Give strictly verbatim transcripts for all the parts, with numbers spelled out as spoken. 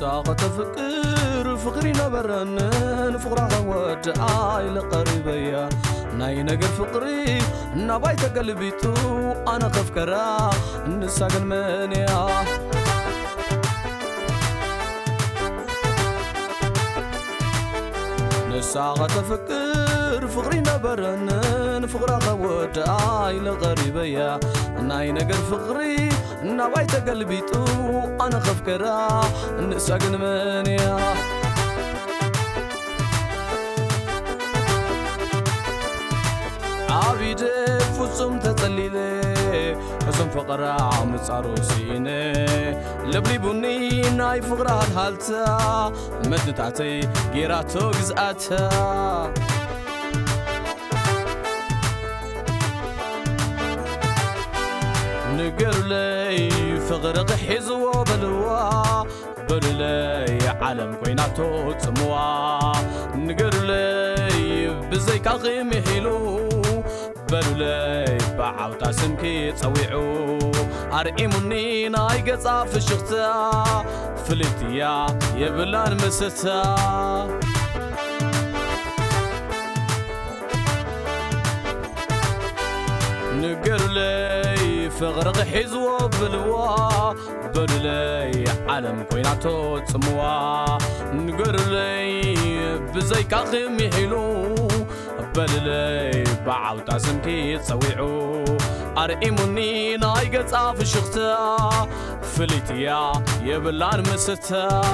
نساق تفكر فقري نبرن فقرها ودعاي لقريبيا ناي نقر فقري نبايت قلبيتو أنا خفكرا نساق المنيا نساق تفكر فقري نبرن فقرها ودعاي لقريبيا ناي نقر فقري نبايت قلبيتو أنا خفكرا نساق المنيا عبيد فصم تتليلي حسن فقرا مصاروسيني لبلي بني ناي فقرا الحالتا مدن تعتي جيراتو قزقاتا نقر لي فغرق حزو بلوا بللي عالم كويناتو تسموا نقر لي بزي كاخي محيلو بللي بعوتا سمكي تصويعو أرئيموني ناي قصا في الشغتا فلتيا يبلان مستا نقر لي فغرق حزو بلوا بللي عالم كويناتو تسموا نقر لي بزي كاخي محيلو بللي بعوتا سمكي تصويعو أرئيموني ناي قصا في الشغتا فلتيا يبلان مستا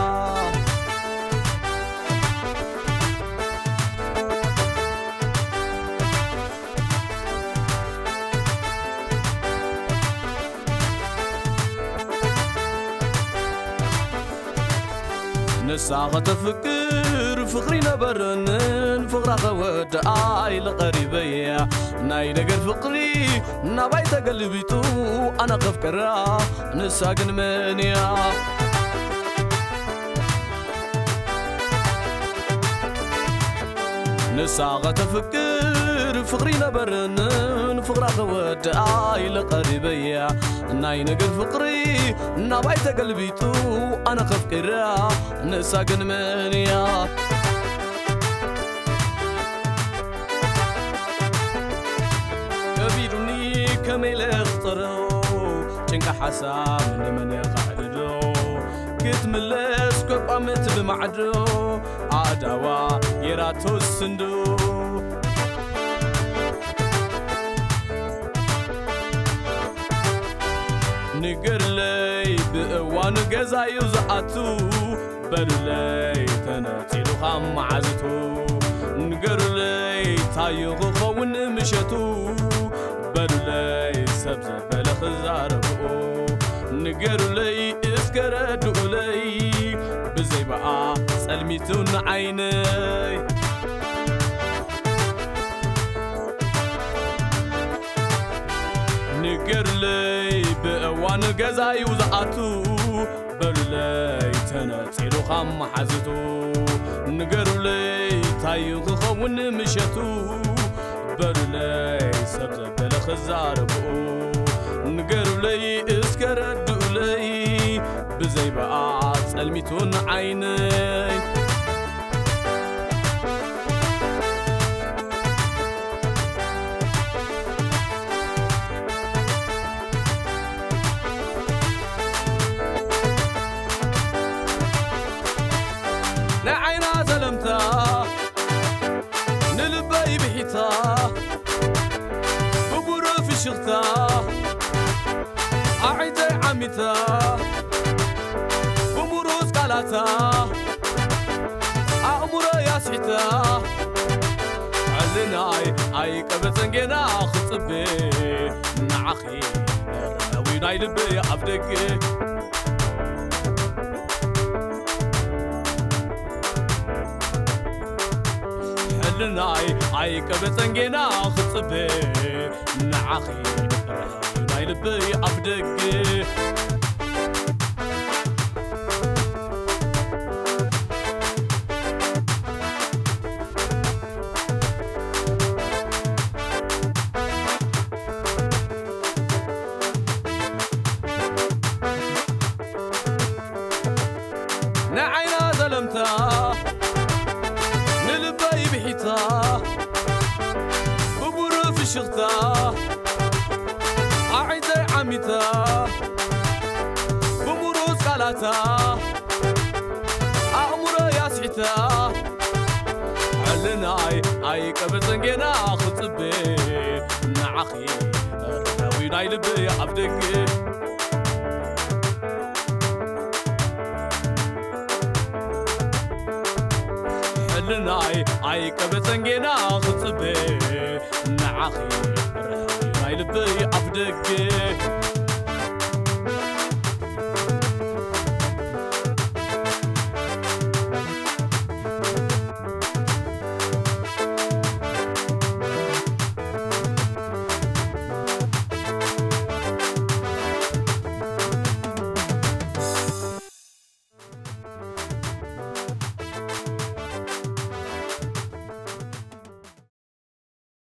نساق تفكر فقري نبرن فقرا غود آي لقريبيا ناي نقر فقري نبايت قلبيتو أنا خفكرا نساق المنيا نساق تفكر فقري نبرن فقرا غود آي لقريبيا ناي نقر فقري نبايت قلبيتو أنا خفكرا نساق المنيا كبيرني كميل اخترو جنك حسام من يقعدو كنت ملس كقامت بمعدو عدوا يراتو السندو نقر لي بقوان قزا يوزعتو بللي تنتيلو خام عزتو نقر لي تايغو خون مشتو بللي سبزة بلخ زاربو نقر لي اسكردو لي بزي بقى سلميتون عيني نقر لي بقوان قزا يوزعتو بللي تنتيلو خام حزتو نقر لي تايغو خون مشتو بللي سبزة بلخ زاربو نقر لي اسكردو لي بزي بقى سلميتون عيني نعينا زلمتا نلبي بحيتا بقرو في شغتا أعيدي عميتا بمروز قالاتا أمورا يا سحيتا علناي أي كبتنجينا خطبي نعخي ويناي لبي أبدك علناي أي كبتنجينا خطبي نعخي ويناي لبي أبدك حسيتا بمروز قالاتا أمور يا سعتا علناي أي كبتنجنا خطبي نعخي راوي ناي لبي عبدك علناي أي كبتنجنا خطبي نعخي راوي ناي لبي عبدك